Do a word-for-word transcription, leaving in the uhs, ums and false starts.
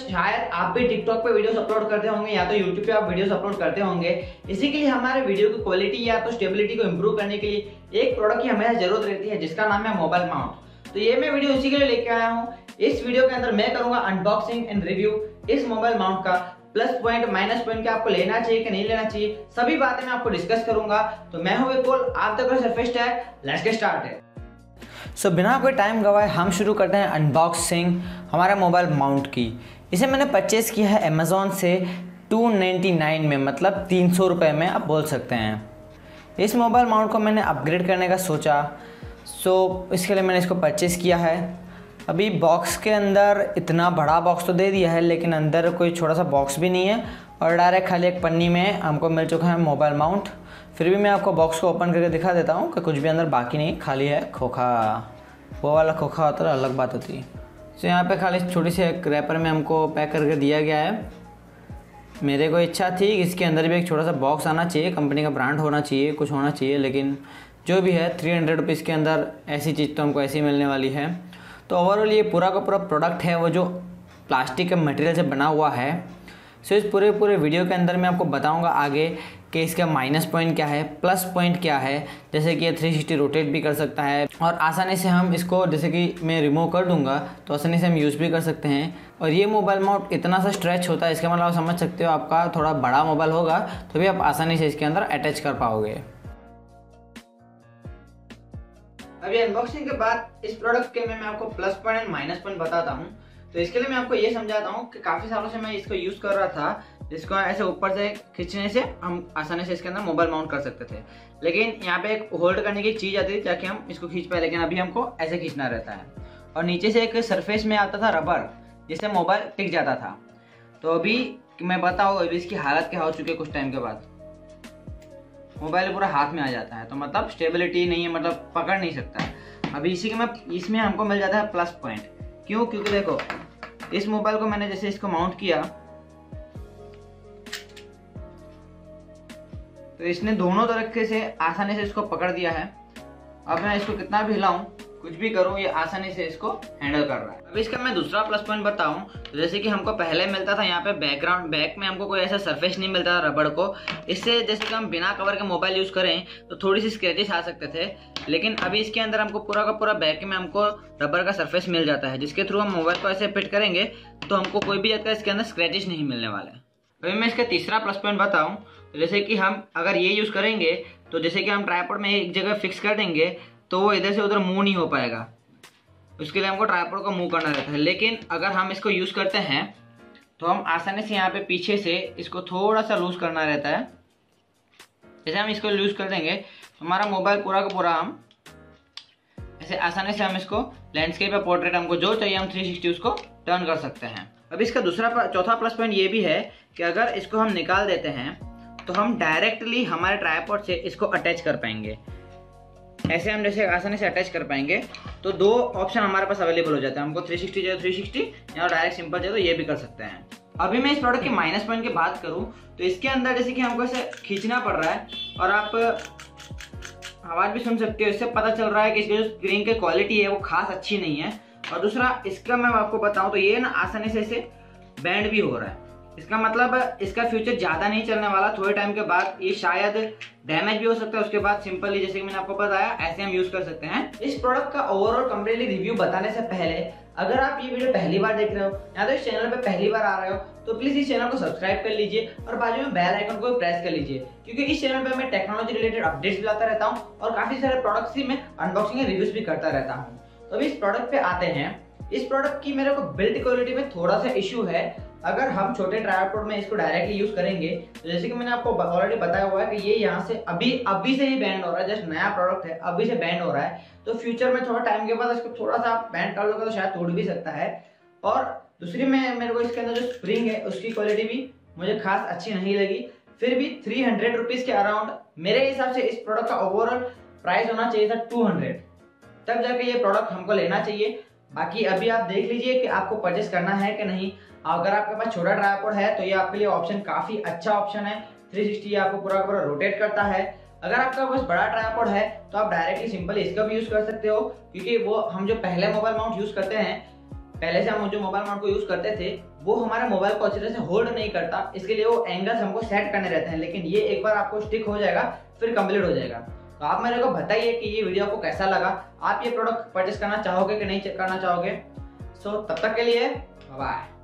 शायद आप भी टिकटॉक पे वीडियोस अपलोड करते होंगे या तो यूट्यूब पे आप वीडियोस अपलोड करते होंगे। इसी के लिए हमारे वीडियो की क्वालिटी या तो स्टेबिलिटी को इम्प्रूव करने के लिए एक प्रोडक्ट की हमें जरूरत रहती है, जिसका नाम है मोबाइल माउंट। तो ये मैं वीडियो इसी के लिए लेके आया हूँ। इस वीडियो के अंदर मैं करूंगा अनबॉक्सिंग एंड रिव्यू इस मोबाइल माउंट का। प्लस पॉइंट माइनस पॉइंट क्या आपको लेना चाहिए कि नहीं लेना चाहिए, सभी बातें मैं आपको डिस्कस करूंगा। तो मैं हूं विपुल, आप तक surface tag, let's get started. So so, बिना कोई टाइम गवाए हम शुरू करते हैं अनबॉक्सिंग हमारे मोबाइल माउंट की। इसे मैंने परचेज़ किया है अमेज़ॉन से टू नाइन्टी नाइन में, मतलब तीन सौ रुपये में आप बोल सकते हैं। इस मोबाइल माउंट को मैंने अपग्रेड करने का सोचा, सो so, इसके लिए मैंने इसको परचेज़ किया है। अभी बॉक्स के अंदर इतना बड़ा बॉक्स तो दे दिया है, लेकिन अंदर कोई छोटा सा बॉक्स भी नहीं है और डायरेक्ट खाली एक पन्नी में हमको मिल चुका है मोबाइल माउंट। फिर भी मैं आपको बॉक्स को ओपन करके दिखा देता हूँ कि कुछ भी अंदर बाकी नहीं, खाली है खोखा। वो वाला खोखा होता है, अलग बात होती है। तो यहाँ पे खाली छोटी सी एक रैपर में हमको पैक करके दिया गया है। मेरे को इच्छा थी कि इसके अंदर भी एक छोटा सा बॉक्स आना चाहिए, कंपनी का ब्रांड होना चाहिए, कुछ होना चाहिए, लेकिन जो भी है थ्री हंड्रेड रुपीज़ के अंदर ऐसी चीज़ तो हमको ऐसी मिलने वाली है। तो ओवरऑल ये पूरा का पूरा प्रोडक्ट है वो जो प्लास्टिक के मटेरियल से बना हुआ है। सो इस पूरे पूरे वीडियो के अंदर मैं आपको बताऊंगा आगे कि इसका माइनस पॉइंट क्या है, प्लस पॉइंट क्या है। जैसे कि ये थ्री सिक्सटी रोटेट भी कर सकता है और आसानी से हम इसको, जैसे कि मैं रिमूव कर दूंगा तो आसानी से हम यूज़ भी कर सकते हैं। और ये मोबाइल माउंट इतना सा स्ट्रेच होता है, इसका मतलब आप समझ सकते हो आपका थोड़ा बड़ा मोबाइल होगा तो भी आप आसानी से इसके अंदर अटैच कर पाओगे। अभी अनबॉक्सिंग के बाद इस प्रोडक्ट के में मैं आपको plus point and minus point बताता हूँ। तो इसके लिए मैं आपको ये समझाता हूँ कि काफ़ी सालों से मैं इसको यूज़ कर रहा था, जिसको ऐसे ऊपर से खींचने से हम आसानी से इसके अंदर मोबाइल माउंट कर सकते थे। लेकिन यहाँ पे एक होल्ड करने की चीज़ आती थी ताकि हम इसको खींच पाए, लेकिन अभी हमको ऐसे खींचना रहता है। और नीचे से एक सरफेस में आता था रबर, जिससे मोबाइल टिक जाता था। तो अभी मैं बताऊँ अभी इसकी हालत क्या हो चुकी है। कुछ टाइम के बाद मोबाइल पूरा हाथ में आ जाता है, तो मतलब स्टेबिलिटी नहीं है, मतलब पकड़ नहीं सकता है। अभी इसी के में इसमें हमको मिल जाता है प्लस पॉइंट। क्यों? क्योंकि देखो इस मोबाइल को मैंने जैसे इसको माउंट किया तो इसने दोनों तरीके से आसानी से इसको पकड़ दिया है। अब मैं इसको कितना भी हिलाऊं, कुछ भी करूं, ये आसानी से इसको हैंडल कर रहा है। अब इसका मैं दूसरा प्लस पॉइंट बताऊं तो जैसे कि हमको पहले मिलता था यहाँ पे बैकग्राउंड बैक में हमको कोई ऐसा सरफेस नहीं मिलता था रबड़ को। इससे जैसे कि हम बिना कवर के मोबाइल यूज करें तो थोड़ी सी स्क्रैचेस आ सकते थे, लेकिन अभी इसके अंदर हमको पूरा का पूरा बैक में हमको रबर का सरफेस मिल जाता है, जिसके थ्रू हम मोबाइल को ऐसे फिट करेंगे तो हमको कोई भी जगह इसके अंदर स्क्रैचेस नहीं मिलने वाले। अभी मैं इसका तीसरा प्लस पॉइंट बताऊं तो जैसे कि हम अगर ये यूज करेंगे तो जैसे कि हम ट्राइपॉड में एक जगह फिक्स कर देंगे तो वो इधर से उधर मूव नहीं हो पाएगा, उसके लिए हमको ट्राइपॉड को मूव करना रहता है। लेकिन अगर हम इसको यूज करते हैं तो हम आसानी से यहाँ पे पीछे से इसको थोड़ा सा लूज करना रहता है। जैसे हम इसको लूज कर देंगे तो हमारा मोबाइल पूरा का पूरा हम ऐसे आसानी से हम इसको लैंडस्केप या पोर्ट्रेट हमको जो चाहिए हम थ्री सिक्सटी उसको टर्न कर सकते हैं। अब इसका दूसरा चौथा प्लस पॉइंट ये भी है कि अगर इसको हम निकाल देते हैं तो हम डायरेक्टली हमारे ट्राइपॉड से इसको अटैच कर पाएंगे। ऐसे हम जैसे आसानी से अटैच कर पाएंगे। तो दो ऑप्शन हमारे पास अवेलेबल हो जाता है, हमको थ्री सिक्सटी चाहिए थ्री सिक्सटी या डायरेक्ट सिंपल चाहिए तो ये भी कर सकते हैं। अभी मैं इस प्रोडक्ट के माइनस पॉइंट की बात करूं तो इसके अंदर जैसे कि हमको ऐसे खींचना पड़ रहा है और आप आवाज भी सुन सकते हो, इससे पता चल रहा है कि इसकी जो स्क्रीन की क्वालिटी है वो खास अच्छी नहीं है। और दूसरा इसका मैं आपको बताऊं तो ये ना आसानी से इसे बैंड भी हो रहा है। इसका मतलब इसका फ्यूचर ज्यादा नहीं चलने वाला, थोड़े टाइम के बाद ये शायद डैमेज भी हो सकता है। उसके बाद सिंपली जैसे कि मैंने आपको बताया ऐसे हम यूज कर सकते हैं। इस प्रोडक्ट का ओवरऑल कंप्लीटली रिव्यू बताने से पहले अगर आप ये वीडियो पहली बार देख रहे हो या तो इस चैनल पे पहली बार आ रहे हो तो प्लीज इस चैनल को सब्सक्राइब कर लीजिए और बाजू में बेल आइकन को प्रेस कर लीजिए, क्योंकि इस चैनल पे मैं टेक्नोलॉजी रिलेटेड अपडेट्स भी लाता रहता हूँ और काफी सारे प्रोडक्ट्स की मैं अनबॉक्सिंग और रिव्यूज भी करता रहता हूँ। तो अभी इस प्रोडक्ट पे आते हैं। इस प्रोडक्ट की मेरे को बिल्ड क्वालिटी में थोड़ा सा इशू है। अगर हम छोटे ट्राइपॉड में इसको डायरेक्टली यूज करेंगे तो जैसे कि मैंने आपको ऑलरेडी बताया हुआ है कि ये यहाँ से अभी अभी से ही बैंड हो रहा है, जस्ट नया प्रोडक्ट है, अभी से बैंड हो रहा है। तो फ्यूचर में थोड़ा टाइम के बाद इसको थोड़ा सा बैंड कर लोगे तो शायद टूट भी सकता है। और दूसरी में मेरे को इसके अंदर जो स्प्रिंग है उसकी क्वालिटी भी मुझे खास अच्छी नहीं लगी। फिर भी थ्री हंड्रेड रुपीज के अराउंड मेरे हिसाब से इस प्रोडक्ट का ओवरऑल प्राइस होना चाहिए था टू हंड्रेड, तब जाके ये प्रोडक्ट हमको लेना चाहिए। बाकी अभी आप देख लीजिए कि आपको परचेस करना है कि नहीं। अगर आपके पास छोटा ट्राइपॉड है तो ये आपके लिए ऑप्शन काफी अच्छा ऑप्शन है। थ्री सिक्सटी आपको पूरा पूरा रोटेट करता है। अगर आपका बस बड़ा ट्राइपॉड है तो आप डायरेक्टली सिंपल इसका भी यूज कर सकते हो, क्योंकि वो हम जो पहले मोबाइल माउंट यूज करते हैं, पहले से हम जो मोबाइल माउंट को यूज करते थे वो हमारे मोबाइल को अच्छी तरह से होल्ड नहीं करता। इसके लिए वो एंगल्स हमको सेट करने रहते हैं, लेकिन ये एक बार आपको स्टिक हो जाएगा फिर कंप्लीट हो जाएगा। तो आप मेरे को बताइए कि ये वीडियो आपको कैसा लगा, आप ये प्रोडक्ट परचेस करना चाहोगे कि नहीं करना चाहोगे। सो तब तक के लिए बाय।